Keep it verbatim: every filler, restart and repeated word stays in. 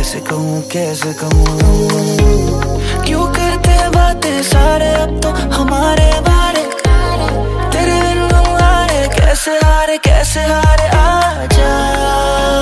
कैसे कहूँ कैसे कहूँ, क्यों करते बातें सारे अब तो हमारे बारे, तेरे बिन हारे कैसे हारे कैसे हारे आजा।